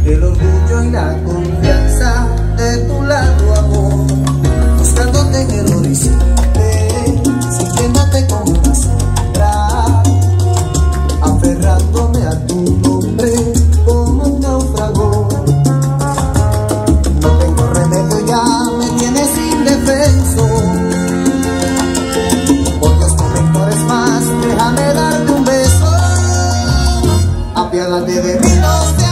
el orgullo y la confianza de tu lado, amor, buscándote en el horizonte, sintiéndote como una sombra, aferrándome a tu nombre como un náufrago. No tengo remedio, ya me tienes indefenso. Por Dios, no me ignores más, déjame darte un beso. Apiádate de mí, no te